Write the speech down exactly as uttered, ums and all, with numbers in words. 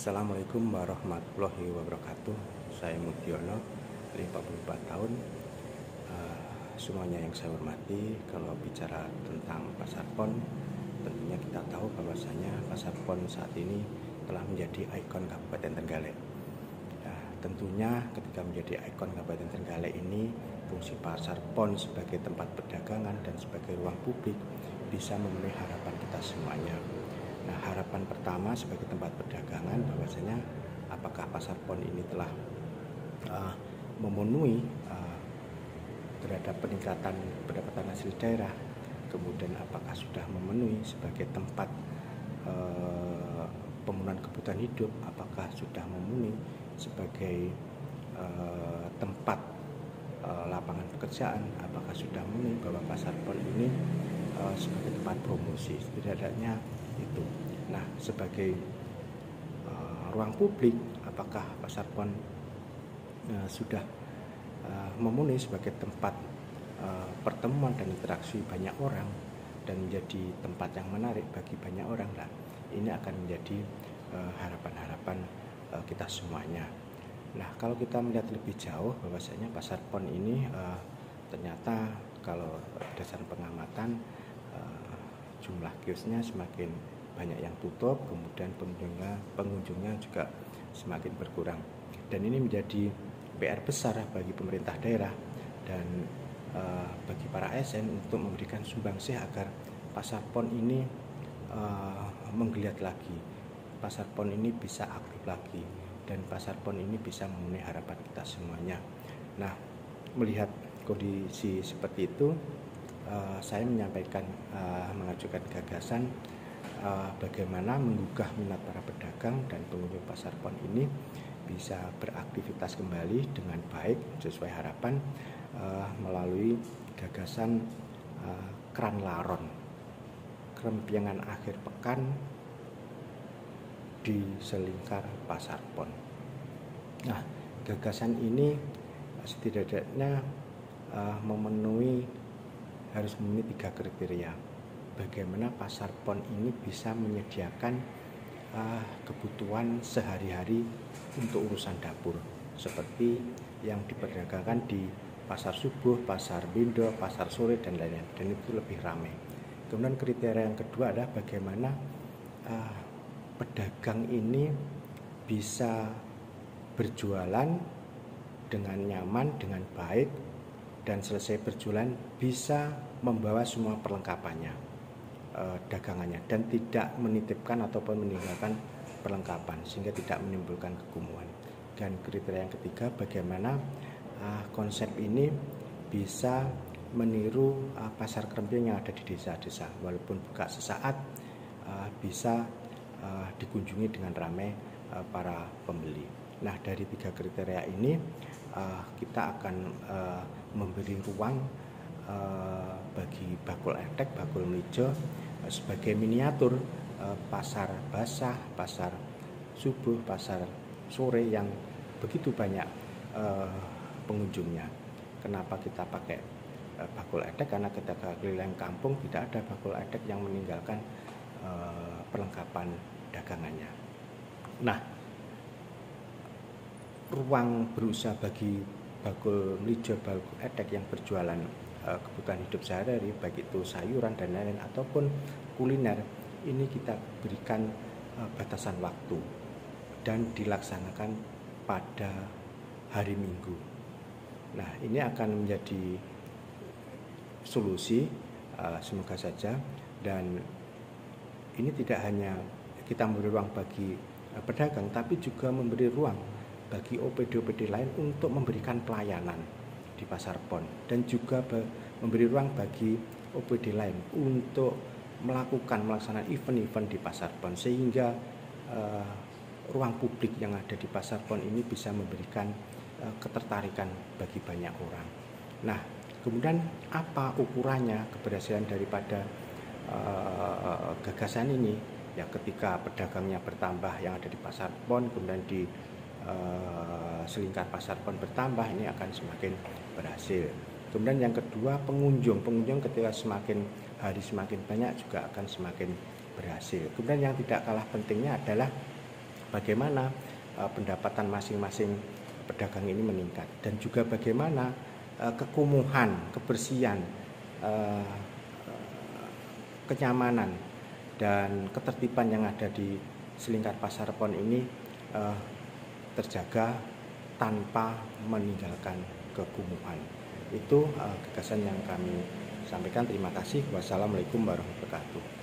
Assalamualaikum warahmatullahi wabarakatuh. Saya Mudiono, lima puluh empat tahun. Uh, semuanya yang saya hormati, kalau bicara tentang Pasar Pon, tentunya kita tahu bahwasanya Pasar Pon saat ini telah menjadi ikon Kabupaten Trenggalek. Uh, tentunya ketika menjadi ikon Kabupaten Trenggalek ini, fungsi Pasar Pon sebagai tempat perdagangan dan sebagai ruang publik bisa memenuhi harapan kita semuanya. Nah, harapan pertama sebagai tempat perdagangan bahwasanya apakah Pasar Pon ini telah uh, memenuhi uh, terhadap peningkatan pendapatan asli daerah, kemudian apakah sudah memenuhi sebagai tempat uh, pemenuhan kebutuhan hidup, apakah sudah memenuhi sebagai uh, tempat uh, lapangan pekerjaan, apakah sudah memenuhi bahwa Pasar Pon ini uh, sebagai tempat promosi, setidaknya itu. Nah, sebagai uh, ruang publik, apakah Pasar Pon uh, sudah uh, memenuhi sebagai tempat uh, pertemuan dan interaksi banyak orang dan menjadi tempat yang menarik bagi banyak orang? Nah, ini akan menjadi uh, harapan-harapan uh, kita semuanya. Nah, kalau kita melihat lebih jauh bahwasanya Pasar Pon ini uh, ternyata kalau berdasarkan pengamatan uh, jumlah kiosnya semakin banyak yang tutup, kemudian pengunjungnya, pengunjungnya juga semakin berkurang. Dan ini menjadi P R besar bagi pemerintah daerah dan uh, bagi para A S N untuk memberikan sumbangsih agar Pasar Pon ini uh, menggeliat lagi, Pasar Pon ini bisa aktif lagi, dan Pasar Pon ini bisa memenuhi harapan kita semuanya. Nah, melihat kondisi seperti itu, Uh, saya menyampaikan, uh, mengajukan gagasan uh, bagaimana menggugah minat para pedagang dan pengunjung Pasar Pon ini bisa beraktivitas kembali dengan baik sesuai harapan uh, melalui gagasan uh, Kran Laron, kerempiangan akhir pekan di selingkar Pasar Pon. Nah, gagasan ini setidaknya uh, memenuhi harus memenuhi tiga kriteria. Bagaimana Pasar Pon ini bisa menyediakan uh, kebutuhan sehari-hari untuk urusan dapur, seperti yang diperdagangkan di Pasar Subuh, Pasar Bindo, Pasar Sore, dan lain-lain, dan itu lebih ramai. Kemudian kriteria yang kedua adalah bagaimana uh, pedagang ini bisa berjualan dengan nyaman, dengan baik, dan selesai berjualan bisa membawa semua perlengkapannya, eh, dagangannya, dan tidak menitipkan ataupun meninggalkan perlengkapan sehingga tidak menimbulkan kekumuhan. Dan kriteria yang ketiga, bagaimana eh, konsep ini bisa meniru eh, pasar keremping yang ada di desa-desa, walaupun buka sesaat eh, bisa eh, dikunjungi dengan ramai eh, para pembeli. Nah, dari tiga kriteria ini uh, kita akan uh, memberi ruang uh, bagi Bakul Etek, Bakul Mlijo uh, sebagai miniatur uh, pasar basah, pasar subuh, pasar sore yang begitu banyak uh, pengunjungnya. Kenapa kita pakai uh, Bakul Etek? Karena ketika keliling kampung tidak ada Bakul Etek yang meninggalkan uh, perlengkapan dagangannya. Nah, ruang berusaha bagi Bakul Mlijo, Bakul Etek yang berjualan uh, kebutuhan hidup sehari-hari, baik itu sayuran dan lain-lain ataupun kuliner, ini kita berikan uh, batasan waktu dan dilaksanakan pada hari Minggu. Nah, ini akan menjadi solusi, uh, semoga saja, dan ini tidak hanya kita memberi ruang bagi uh, pedagang, tapi juga memberi ruang bagi O P D-O P D lain untuk memberikan pelayanan di Pasar Pon, dan juga memberi ruang bagi O P D lain untuk melakukan melaksanakan event-event di Pasar Pon, sehingga uh, ruang publik yang ada di Pasar Pon ini bisa memberikan uh, ketertarikan bagi banyak orang. Nah, kemudian apa ukurannya keberhasilan daripada uh, gagasan ini? Ya, ketika pedagangnya bertambah yang ada di Pasar Pon, kemudian di Uh, selingkar Pasar Pon bertambah, ini akan semakin berhasil. Kemudian yang kedua, pengunjung pengunjung ketika semakin hari semakin banyak juga akan semakin berhasil. Kemudian yang tidak kalah pentingnya adalah bagaimana uh, pendapatan masing-masing pedagang ini meningkat, dan juga bagaimana uh, kekumuhan, kebersihan, uh, kenyamanan dan ketertiban yang ada di selingkar Pasar Pon ini uh, terjaga tanpa meninggalkan kekumuhan. Itu uh, gagasan yang kami sampaikan. Terima kasih. Wassalamualaikum warahmatullahi wabarakatuh.